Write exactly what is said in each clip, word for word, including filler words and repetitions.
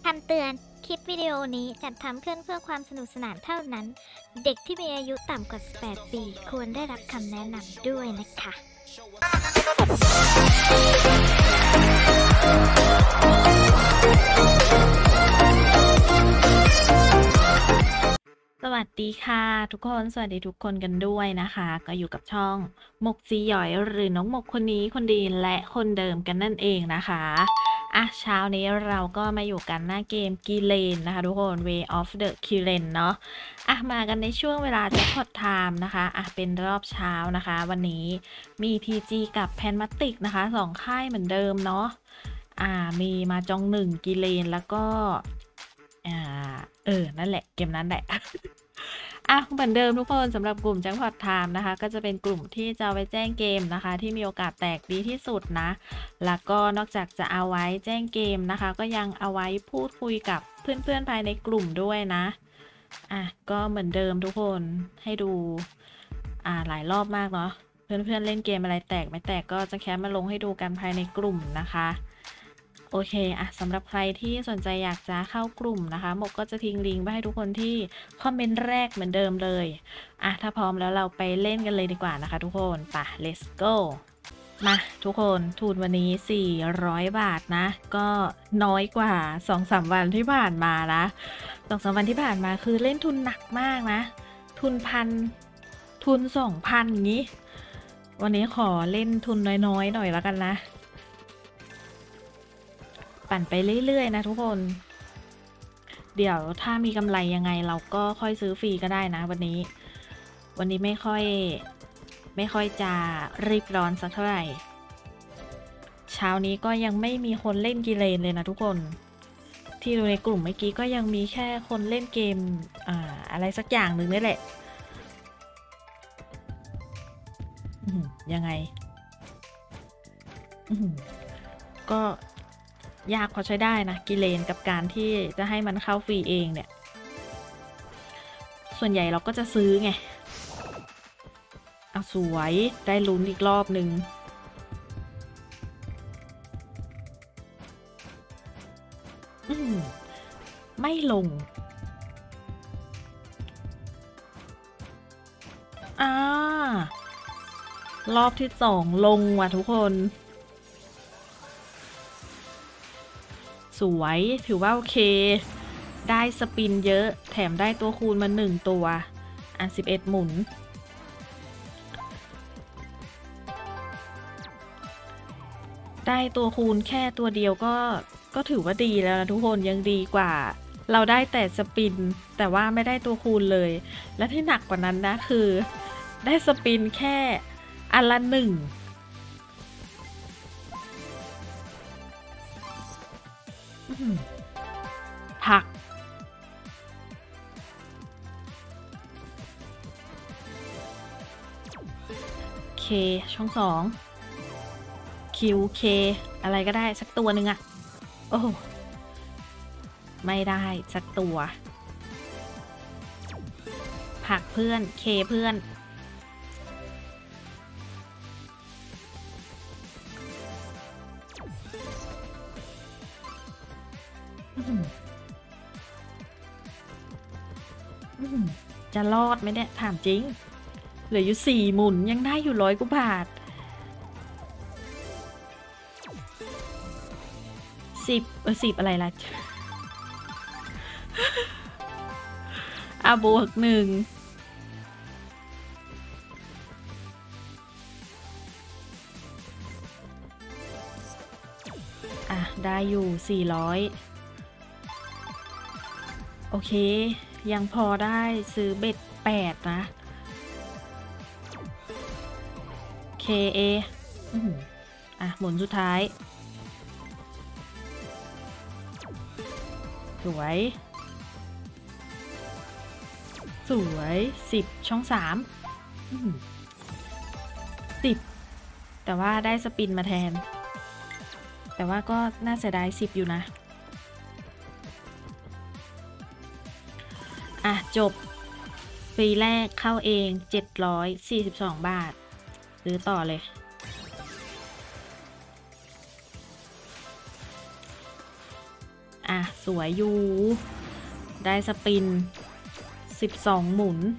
คำเตือน คลิปวิดีโอนี้จัดทำขึ้นเพื่อความสนุกสนานเท่านั้น เด็กที่มีอายุต่ำกว่า สิบแปด ปี ควรได้รับคำแนะนำด้วยนะคะ สวัสดีค่ะทุกคน สวัสดีทุกคนกันด้วยนะคะ ก็อยู่กับช่องหมกซีหยอยหรือน้องหมกคนนี้คนดีและคนเดิมกันนั่นเองนะคะอ่ะเช้านี้เราก็มาอยู่กันหน้าเกมกีเลนนะคะทุกคน Way of the Kilen เนาะอ่ะมากันในช่วงเวลาแจ็คพอตไทม์นะคะอ่ะเป็นรอบเช้านะคะ วันนี้มี พี จี กับแพนมัตติกนะคะสองค่ายเหมือนเดิมเนาะอ่ามีมาจองหนึ่งกีเลนแล้วก็อ่าเออนั่นแหละเกมนั้นแหละ อ่ะเหมือนเดิมทุกคนสำหรับกลุ่มแจ็คพอตไทม์นะคะก็จะเป็นกลุ่มที่จะเอาไว้แจ้งเกมนะคะที่มีโอกาสแตกดีที่สุดนะแล้วก็นอกจากจะเอาไว้แจ้งเกมนะคะก็ยังเอาไว้พูดคุยกับเพื่อนๆภายในกลุ่มด้วยนะอ่ะก็เหมือนเดิมทุกคนให้ดูอ่าหลายรอบมากเนาะเพื่อนๆเล่นเกมอะไรแตกไม่แตกก็จะแคปมาลงให้ดูกันภายในกลุ่มนะคะโอเคอะสำหรับใครที่สนใจอยากจะเข้ากลุ่มนะคะหมกก็จะทิ้งลิงก์ไว้ให้ทุกคนที่คอมเมนต์แรกเหมือนเดิมเลยอ่ะถ้าพร้อมแล้วเราไปเล่นกันเลยดีกว่านะคะทุกคนไป let's go มาทุกคนทุนวันนี้สี่ร้อยบาทนะก็น้อยกว่า สองสาม วันที่ผ่านมานะ สองสาม วันที่ผ่านมาคือเล่นทุนหนักมากนะทุนพันทุน สองพัน อย่างนี้วันนี้ขอเล่นทุนน้อยๆหน่อยแล้วกันนะปั่นไปเรื่อยๆนะทุกคนเดี๋ยวถ้ามีกำไรยังไงเราก็ค่อยซื้อฟรีก็ได้นะวันนี้วันนี้ไม่ค่อยไม่ค่อยจะรีบร้อนสักเท่าไหร่เช้านี้ก็ยังไม่มีคนเล่นกีเลนเลยนะทุกคนที่ดูในกลุ่มเมื่อกี้ก็ยังมีแค่คนเล่นเกมอ่าอะไรสักอย่างหนึ่งนี่แหละยังไงก็ยากพอใช้ได้นะกิเลนกับการที่จะให้มันเข้าฟรีเองเนี่ยส่วนใหญ่เราก็จะซื้อไงเอาสวยได้ลุ้นอีกรอบนึงไม่ลงอ่ารอบที่สองลงว่ะทุกคนสวยถือว่าโอเคได้สปินเยอะแถมได้ตัวคูณมาหนึ่งตัวอ่ะสิบเอ็ดหมุนได้ตัวคูณแค่ตัวเดียวก็ก็ถือว่าดีแล้วนะทุกคนยังดีกว่าเราได้แต่สปินแต่ว่าไม่ได้ตัวคูณเลยและที่หนักกว่านั้นนะคือได้สปินแค่อันละหนึ่งผักเคช่องสองคิวเคอะไรก็ได้สักตัวหนึ่งอะโอ้ไม่ได้สักตัวผักเพื่อนเคเพื่อนจะรอดไหมเนี่ยถามจริงเหลืออยู่สี่หมุนยังได้อยู่ร้อยกว่าบาทสิบเออสิบอะไรล่ะอ่ะบวกหนึ่งอ่ะได้อยู่สี่ร้อยโอเคยังพอได้ซื้อเบ็ดแปดนะเคเออ่ะหมุนสุดท้ายสวยสวยสิบช่องสามสิบแต่ว่าได้สปินมาแทนแต่ว่าก็น่าเสียดายสิบอยู่นะอ่ะจบฟรีแรกเข้าเองเจ็ดร้อยสี่สิบสองบาทซื้อต่อเลย ออ่ะสวยอยู่ได้สปินสิบสองหมุน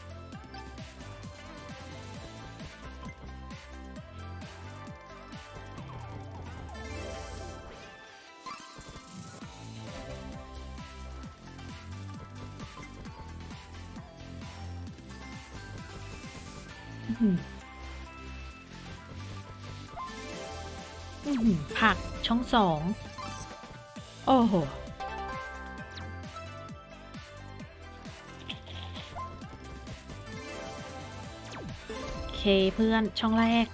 ผักช่องสองโอ้โหเคเพื่อนช่องแรก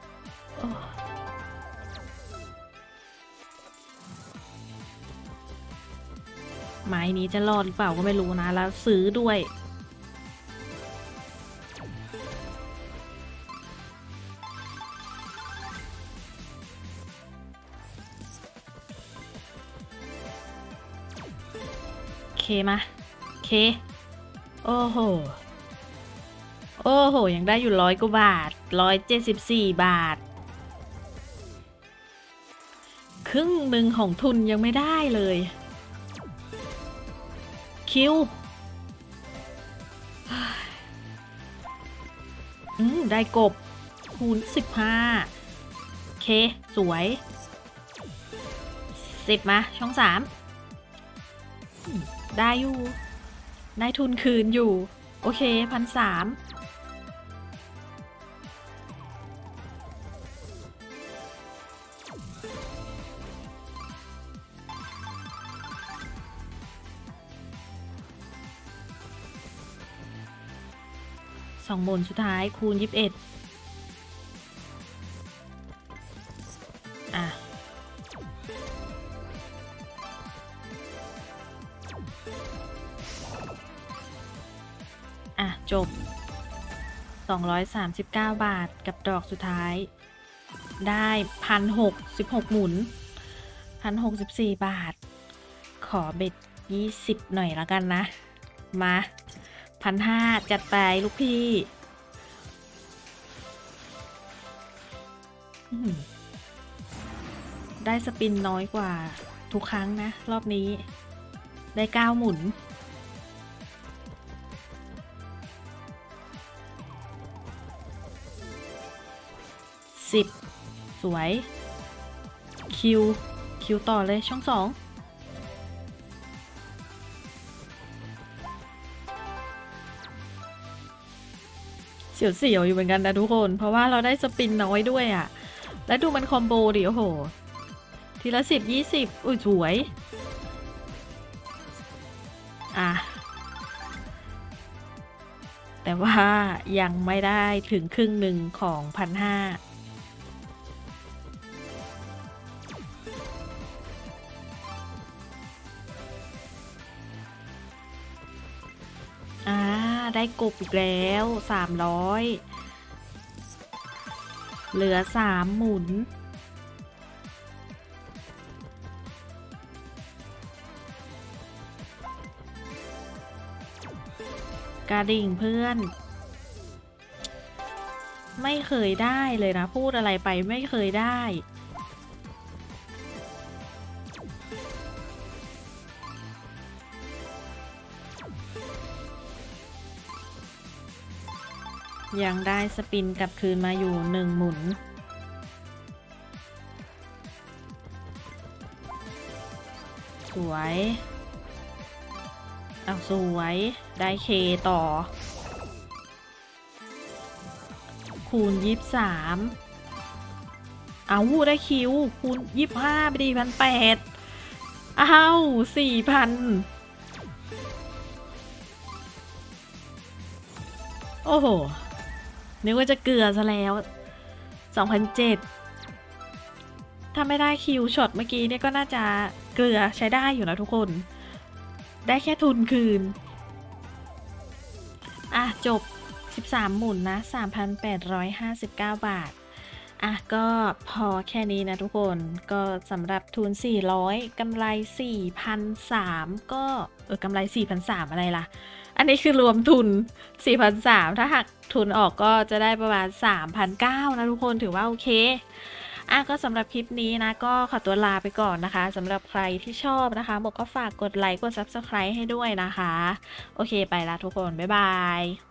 ไม้นี้จะรอดหรือเปล่าก็ไม่รู้นะแล้วซื้อด้วยเคมาเคโอ้โหโอ้โหยังได้อยู่ร้อยกว่าบาทร้อยเจ็ดสิบสี่บาทครึ่งหนึ่งของทุนยังไม่ได้เลยคิวอืมได้กบคูณสิบห้าเคสวยสิบมาช่องสามได้อยู่ได้ทุนคืนอยู่โอเคพันสามสองหมุนสุดท้ายคูณยี่สิบเอ็ดอ่ะอ่ะจบสองร้อยสามสิบเก้าบาทกับดอกสุดท้ายได้พันหกสิบหกหมุนพันหกสิบสี่บาทขอเบ็ดยี่สิบหน่อยแล้วกันนะมาพันห้าจัดไปลูกพี่ได้สปินน้อยกว่าทุกครั้งนะรอบนี้ได้เก้าหมุนสิบสวยคิวคิวต่อเลยช่องสองเสียวๆอยู่เหมือนกันนะทุกคนเพราะว่าเราได้สปินน้อยด้วยอ่ะแล้วดูมันคอมโบดิโอ้โหทีละสิบยี่สิบอุ้ยสวยอ่ะแต่ว่ายังไม่ได้ถึงครึ่งหนึ่งของพันห้าอ่าได้กบอีกแล้วสามร้อยเหลือสามหมุนกระดิ่งเพื่อนไม่เคยได้เลยนะพูดอะไรไปไม่เคยได้ยังได้สปินกลับคืนมาอยู่หนึ่งหมุนสวยเอาสวยได้เคต่อคูณยี่สิบสามเอาได้คิวคูณยี่สิบห้าไปดีพันแปดอ้าวสี่พันโอ้โหนึกว่าจะเกลือซะแล้วสองพันเจ็ดถ้าไม่ได้คิวช็อตเมื่อกี้เนี่ยก็น่าจะเกลือใช้ได้อยู่นะทุกคนได้แค่ทุนคืนอ่ะจบสิบสามหมุนนะ สามพันแปดร้อยห้าสิบเก้า บาทอ่ะก็พอแค่นี้นะทุกคนก็สำหรับทุนสี่ร้อยกำไร สี่พันสามร้อย ก็เออกำไร สี่พันสามร้อย อะไรล่ะอันนี้คือรวมทุน สี่พันสามร้อย ถ้าหักทุนออกก็จะได้ประมาณ สามพันเก้าร้อย นะทุกคนถือว่าโอเคอ่ะก็สำหรับคลิปนี้นะก็ขอตัวลาไปก่อนนะคะสำหรับใครที่ชอบนะคะหมกก็ฝากกดไลค์กด ซับสไครบ์ ให้ด้วยนะคะโอเคไปละทุกคนบ๊ายบาย